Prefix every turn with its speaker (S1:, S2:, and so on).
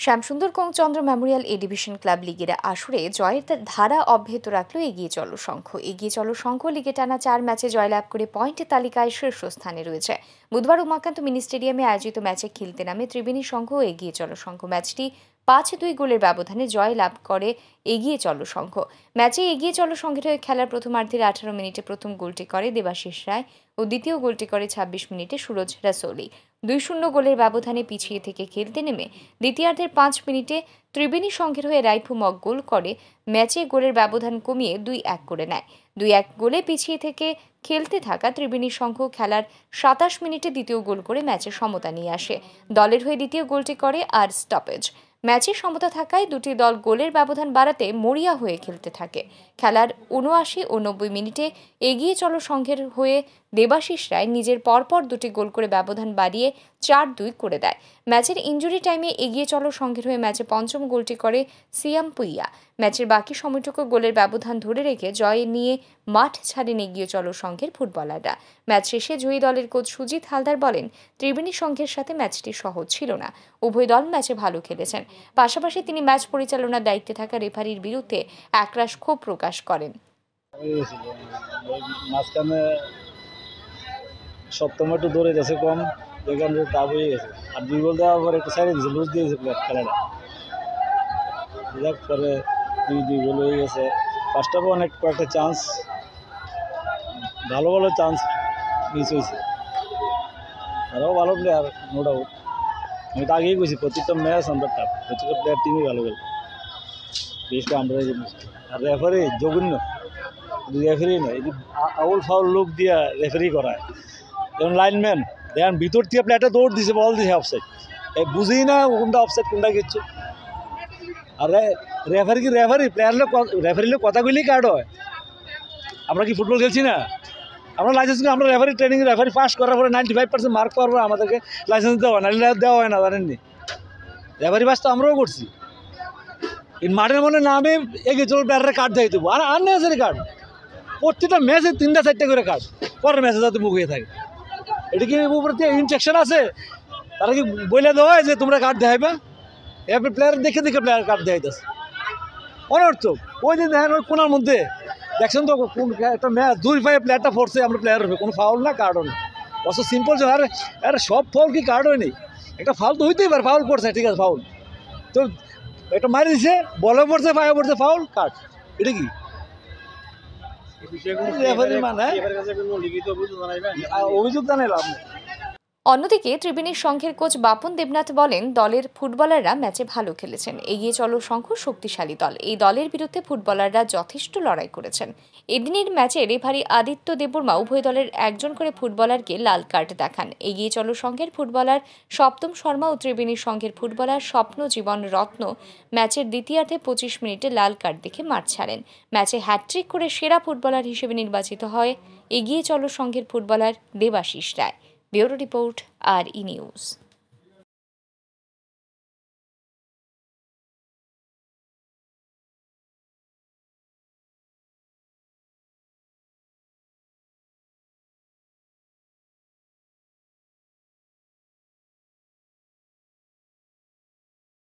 S1: Shyamsundar Chandra memorial A division club লিগের আসরে জয়ের ধারা অব্যাহত রাখল এগিয়ে চলো সংঘ। এগিয়ে চলো সংঘ লিগে টানা 4 ম্যাচে জয়লাভ করে পয়েন্টের তালিকায় শীর্ষস্থানে রয়েছে। বুধবার উমাকান্ত মিনি স্টেডিয়ামে আয়োজিত ম্যাচে খেলতে নামে ত্রিবেণী সংঘ ও এগিয়ে চলো সংঘ। ম্যাচটি 5-2 গোলের ব্যবধানে জয় লাভ করে এগিয়ে চলো সংঘ। ম্যাচে এগিয়ে চলো সংঘের হয়ে খেলার প্রথমার্ধের 18 মিনিটে প্রথম গোলটি করে দেবাশিস রায় ও দ্বিতীয় গোলটি করে 26 মিনিটে সুরজ রাসৌলি। 2-0 গোলের ব্যবধানে পিছিয়ে থেকে খেলতে নেমে দ্বিতীয়ার্ধের 5 মিনিটে ত্রিবেণী সংঘের হয়ে রাইফু মগ গোল করে ম্যাচে গোলের ব্যবধান কমিয়ে 2-1 করে নেয়। 2-1 গোলে পিছিয়ে থেকে খেলতে থাকা ত্রিবেণী সংঘ খেলার 27 মিনিটে দ্বিতীয় গোল করে ম্যাচে সমতা নিয়ে আসে। দলের হয়ে দ্বিতীয় গোলটি করে আর স্টপেজ। ম্যাচে সমতা থাকায় দুটি দল গোলের ব্যবধান বাড়াতে মরিয়া হয়ে খেলতে থাকে। খেলার 79 ও 90 মিনিটে এগিয়ে চলো সংঘের হয়ে দেবাশিস রায় নিজের পরপর দুটি গোল করে ব্যবধান বাড়িয়ে 4-2 করে দেয়। ম্যাচের ইনজুরি টাইমে এগিয়ে চলো সংঘের হয়ে ম্যাচে পঞ্চম গোলটি করে সিয়াম পুইয়া। ম্যাচের বাকি সময়টুকু গোলের ব্যবধান ধরে রেখে জয় নিয়ে মাঠ ছাড়েন এগিয়ে চলো সংঘের ফুটবলাররা। ম্যাচ শেষে জয়ী দলের কোচ সুজিত হালদার বলেন, ত্রিবেণী সংঘের সাথে ম্যাচটি সহজ ছিল না। উভয় দল ম্যাচে ভালো খেলেছেন। পাশাপাশি তিনি ম্যাচ পরিচালনার দায়িত্বে থাকা রেফারির বিরুদ্ধে একরাশ ক্ষোভ প্রকাশ করেন।
S2: সপ্তম একটু দৌড়ে গেছে কম, যেখানে টাফ হয়ে গেছে। আর 2 গোল দেওয়ার পরে একটু সাইডে দিয়েছে, লুজ দিয়েছে খেলাটা। যাক পরে 2 গোল হয়ে গেছে। ফার্স্ট হাফে অনেক কয়েকটা চান্স, ভালো ভালো চান্স মিস হয়েছে। তারাও ভালো প্লেয়ার, নো ডাউট। আমি তো আগেই কইছি প্রত্যেকটা ম্যাচ আমরা টাফ, প্রত্যেকটা প্লেয়ার টিমই ভালো গেল। বেশটা আমরা আর রেফারি জঘন্য, রেফারি নয়, আউল ফাউল লোক দিয়া রেফারি করায়। যেমন লাইনম্যান দেখেন ভিতর থেকে প্লেয়ারটা দৌড় দিছে, বল দিছে অফসাইড, বুঝেই না কোনটা অফসাইড কোনটা কিচ্ছু। আর রেফারি কি রেফারি রেফারি লোক কথা কইলেই কার্ড হয়। আমরা কি ফুটবল খেলছি না? আমরা লাইসেন্স নিয়ে আমরা রেফারি ট্রেনিং, রেফারি পাস করার পরে 95% মার্ক পাওয়ার পরে আমাদেরকে লাইসেন্স দেওয়া হয় না, দেওয়া হয় না, জানেননি? রেফারি পাস তো আমরাও করছি। মাঠের মনে নামে এগিয়ে চল প্লেয়ারের কার্ড দিয়ে দেবো, আর আননেসারি কার্ড। প্রত্যেকটা ম্যাচে 3টা-4টা করে কার্ড, পরের ম্যাচে যাতে মুখ হয়ে থাকে। এটা কি উপরে ইনস্ট্রাকশন আছে? তারা কি বলে দেওয়া হয় যে তোমরা কার্ড দেখাইবে? এবার প্লেয়ার দেখে প্লেয়ার কার্ড দেখাইতেছে, অনর্থক। ওই দিন দেখেন ওই কোনার মধ্যে দেখছেন তো, কোন একটা ম্যাচ 2 পায়ে প্লেয়ারটা পড়ছে, আমরা প্লেয়ার হবে, কোনো ফাউল না কার্ডও না। অত সিম্পল যে আরে সব ফাউল কি কার্ড হয়নি? একটা ফাউল তো হইতেই পারে, ফাউল করছে, ঠিক আছে, ফাউল তো একটা মারি দিছে, বলে পড়ছে, পায়ে পড়ছে, ফাউল, কার্ড। এটা কি অভিযোগ জানাইলাম?
S1: অন্যদিকে ত্রিবেণীর সংঘের কোচ বাপন দেবনাথ বলেন, দলের ফুটবলাররা ম্যাচে ভালো খেলেছেন। এগিয়ে চলো সংঘ শক্তিশালী দল, এই দলের বিরুদ্ধে ফুটবলাররা যথেষ্ট লড়াই করেছেন। এদিনের ম্যাচে রেফারি আদিত্য দেববর্মা উভয় দলের একজন করে ফুটবলারকে লাল কার্ড দেখান। এগিয়ে চলো সংঘের ফুটবলার সপ্তম শর্মা ও ত্রিবেণীর সংঘের ফুটবলার স্বপ্ন জীবন রত্ন ম্যাচের দ্বিতীয়ার্ধে 25 মিনিটে লাল কার্ড দেখে মাঠ ছাড়েন। ম্যাচে হ্যাটট্রিক করে সেরা ফুটবলার হিসেবে নির্বাচিত হয় এগিয়ে চলো সংঘের footballer Debashis Roy. Bureau report, R E news.